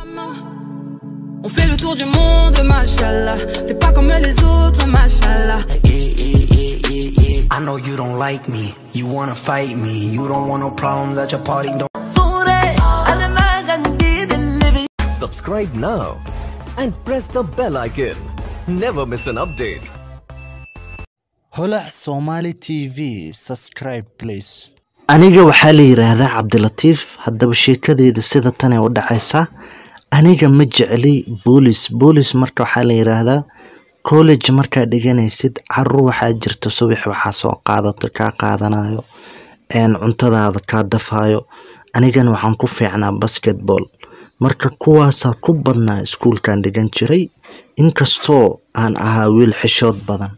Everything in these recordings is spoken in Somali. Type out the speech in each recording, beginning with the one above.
On fait le tour du monde, machallah. T'es pas comme les autres, machallah. I know you don't like me, you wanna fight me. You don't want no problems at your party, don't. Subscribe now and press the bell icon. Never miss an update. هلا Somali TV subscribe please. aniga waxaa la yiraahdaa Cabdilatiif hadaba sheekadeeda sida tan ay u dhacaysaa aniga ma jecli boolis marka waxaa la yiraahdaa college marka dhiganaysid carruur waxaa jirta subax waxaa soo qaadato ka qaadanayo cuntadaada ka dafayo anigana waxaan ku fiicnaa basketball marka kuwaas ku badnaa iskuulkan dhigan jiray inkastoo aan ahaa wiil xishood badan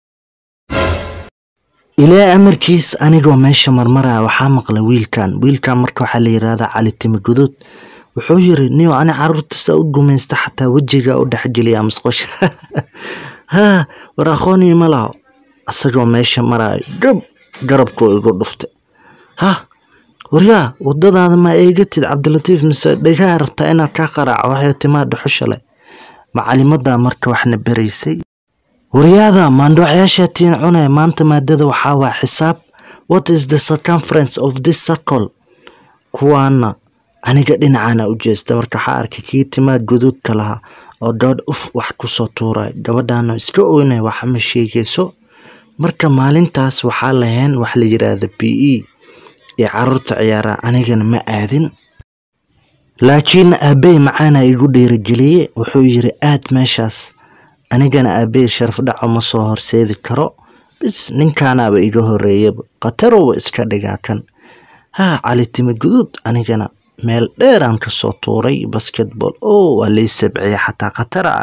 ilaa amarkiis anigoo meesha marmaraa waxaa maqla wiilkan marka waxaa la yiraahdaa Cali Timi Guduud wuxuu yiri niyo ani carruurta sa u gumaysta xataa wajiga u dhaxjiliya masqosha ha waraaqooni ma laha asagoo meesha maray garabku igu dhuftay ha wariyaa wadadaada ma eegatid Cabdilatiif mise dhagaa rabtaa inaad ka qaraaco waxay timaado xushale macalimada marka waxna baraysay ورياضة ما ندو عياشاتين عنا ما انت مادة وحاوى حساب what is the circumference of this circle كوانا أنا قدين عانا وجيز تمرك حاركي كي تماد قدود كلها أو داد وحكو صوتورا قبدانا اسكوويني وحمشي كيسو مركا مالين تاس وحالهين وحلي جراذا بي يعررت عيارا أنا قن ما آذن لكن أبي معانا يقول رجلي وحويري ماشاس anigana aabay sharaf dhaco ma soo horseedi karo bis ninkaanaaba iga horeeyay qatarow iska dhigaa kan ha Cali Timi Guduud anigana meel dheeraan ka soo tuuray basketball oo wali sabciya xataa qatara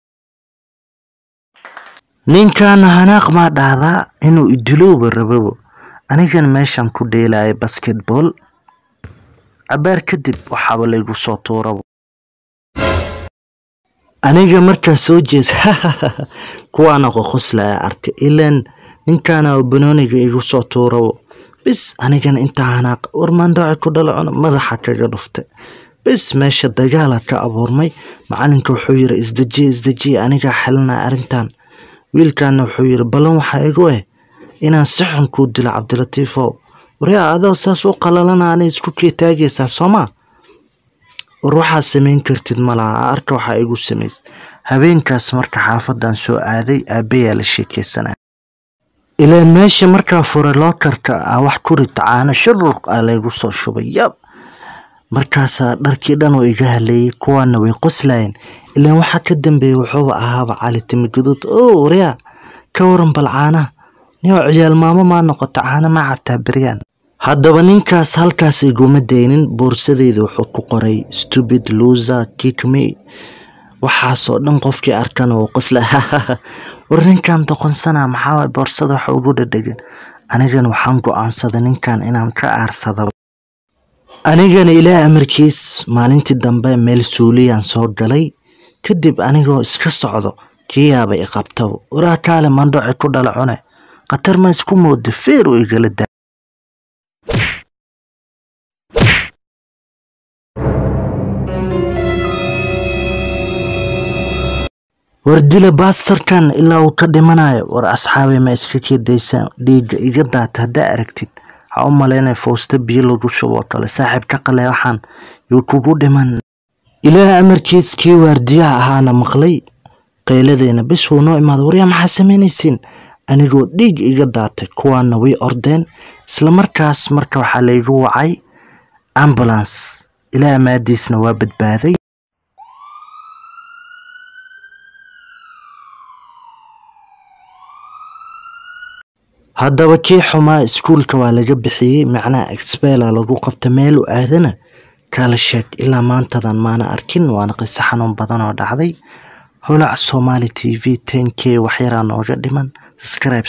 ninkaan hanaaq ma dhahda inuu idilooba rabo anigana meeshan ku dheelay basketball abaar kadib waxa la igu soo tuuray aniga markaa soo jees kuwaana qoslaa arkay ilaan ninkaana banooniga igu soo tuuro bis anigana inta hanaaq warmaandhac ku dhalaco madaxa kaga dhuftay bis meesha dagaal ka abuurmay macalinka wuxuu yiri isdaji aniga xalna arintan wiilkan wuxuu yiri balan waxa igu inaan si xun ku dilo Cabdilatiif wariyaa adoo saas u qalalana aan isku keetaagaysa Soomaa وروحا سمين كرتد ملا أركو حا إيقو سميز هبينكاس مركا حافظان سو آذي أبيا لشيكي سنة إلا ماشي مركا فوريلوكركا أواح كوري تعانا شرق على إيقو صو شبيب مركاسا داركيدانو إيقاها لي كوانا ويقسلين إلا وحا كدن بي وحوبا أهابا Cali Timi Guduud ريا كورن بالعانا نيو عجال ماما ما نقو تعانا ما عبتها بريان haddaba ninkaas halkaas iguma deynin boorsadeedu wuxuu ku qoray stupid loser kick me waxa soo dhan qofkii arkan oo qosla war ninkan doqonsana maxaa boorsada wax ugu dhadhagan anigana waxaan go'aansaday ninkan inaan ka aarsado anigana ilaa amarkiis maalintii dambe meel suuliyaan soo galay kadib anigoo iska socdo kiyaaba i qabto waraa kaale mandhoci ku dhalacone qatar ma isku moodo feer oo igala wardila baasterkan ilaa uu ka dhimanayo war asxaabi ma iska keedaysan dhiiga iga daata hadaa aragtid ha u maleynay foosta biyo lagu shubo kale saaxiib ka qale waxaan yuu kugu dhiman ilaa amarkiis kii waardiyaha ahaana maqlay qayladeena bis uu noo imaado wariyaa maxaa samaynaysiin anigoo dhiig iga daatay kuwaana way ordeen isla markaas marka waxaa la igu wacay ambulance ilaa maadiisna waa badbaaday haddaba kii xumaa iskuulka waa laga bixiyay macnaa expela lagu qabta meel u aadana kala sheeg ilaa maantadan maana arkin waana qiso xanuun badan oo dhacday holac Somali TV 10k wax yar nooga dhiman subscribe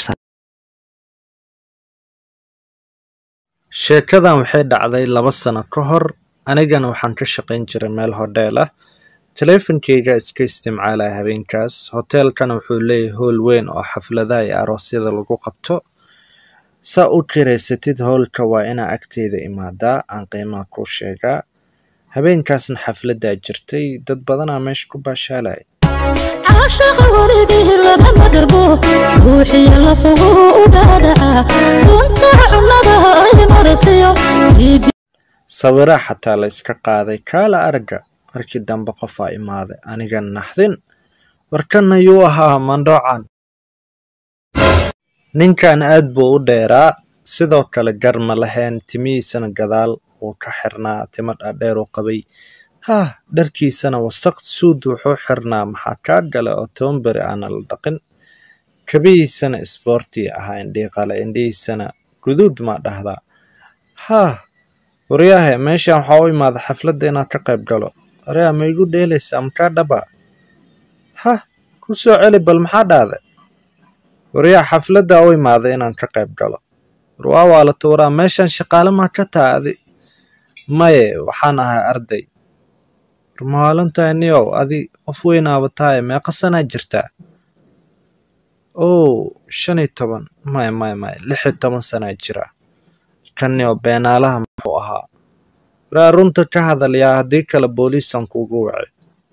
sheekadan waxay dhacday 2 sano ka hor anigana waxaan ka shaqayn jiray meel hodeel ah teleefankayga iska isticmaalay habeenkaas hoteelkan wuxuu leeyahay hool weyn oo xafladaha iyo aroosyada lagu qabto sa u kireysatid hoolka waa ina agteeda imaadaa aan qiimaha ku sheegaa habeenkaasna xafladdaa jirtay dad badanaa meesha ku baashaalay عاشق ورده لما دربوه روحي لفه ودادعه كنت عنده أي مرتيو sawiraa xataa la iska qaaday kaala aragga markii dambe qofaa imaaday aniga naxdin warkana yuu ahaa mandhoocan ninkan aad buu u dheeraa sidoo kale gar ma lahayn timihiisana gadaal wuu ka xirnaa timo dhaadheer uu qabay dharkiisana wasaq suud wuxuu xirnaa maxaa kaa gala oo toonbari aana la dhaqin kabihiisana isboorti ahaa indhiiqale indhihiisana guduud ma dhahdaa waryahe meeshaan waxaa u imaada xafladda inaan ka qayb galo waryaa ma igu dheelaysaa makaa dhaba ku soo celi bal maxaa dhahday waryaa xafladda u imaada inaan ka qayb galo warwaa waalato waraa meeshaan shaqaale maa ka taadi maye waxaan ahay arday warmahaalantahay niyow adi qof weynaaba tahay meeqa sanaa jirtaa 15 maya 16 sanaa jira kanniyo beenaalaha muxuu ahaa waraa runta ka hadalyaa haddii kale booliisan kuugu wacay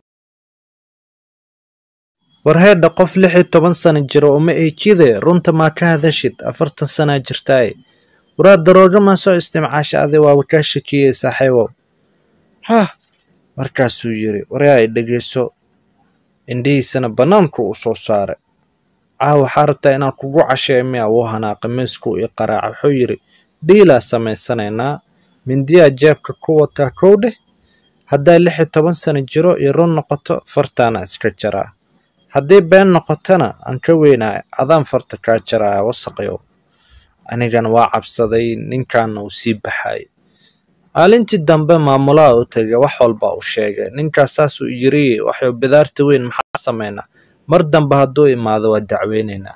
warheedha qof 16 sano jiro uma eejide runta maa ka hadashid 40 sanaa jirtaaye waraa darooga maa soo istimcaasha adi waaba kaa shakiyey saaxiibow markaasuu yiri waryaa dhegeyso indhihiisana bannaanku u soo saaray waxaa rabtaa inaan kugu casheeyo miya wuu hanaaqay miisku ii qaraaca wuxuu yiri dhiilaa samaysanaynaa mindiyaa jeebka ku wataa kow dheh hadday 16 sano jiro iyo run noqoto fartaana iska jaraa haddii been noqotona aan ka weynaa adaan farta kaa jaraa wasaqyow anigana waa cabsaday ninkaana uu sii baxay maalintii dambe maamulaha u tagay wax walba u sheegay ninkaas saasuu yiri waxuu bidaarta weyn maxaa sameynaa mar dambe hadduu imaado waa dacweynaynaa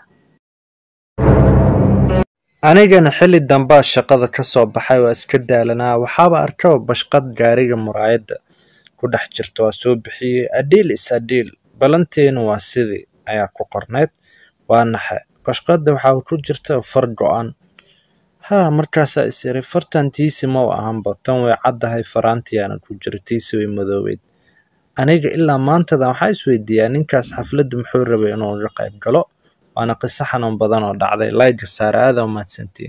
anigana xilli dambaa shaqada ka soo baxay waa iska daalanaa waxaaba arkaba bashqad gaariga muraayadda ku dhex jirta waa soo bixiyey adhiil is adhiil balanteenu waa sidii ayaa ku qorneyd waa naxe bashqadda waxaa ku jirta far go-an markaasaa is iri fartan tiisi ma u ahanba tan way caddahay faraantiyaana ku jiro tiisi way madoobeyd aniga ilaa maantadan waxaa isweydiiyaa ninkaas xafladda muxuu rabay inuu uga qayb galo waana qiso xanuun badan oo dhacday layga saare aad u mahadsantiin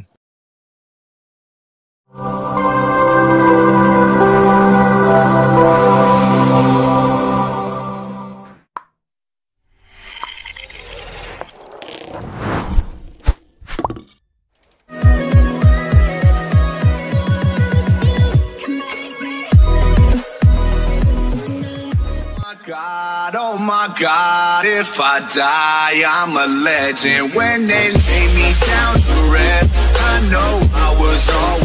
Oh my God, if I die, I'm a legend. When they lay me down to rest, I know I was always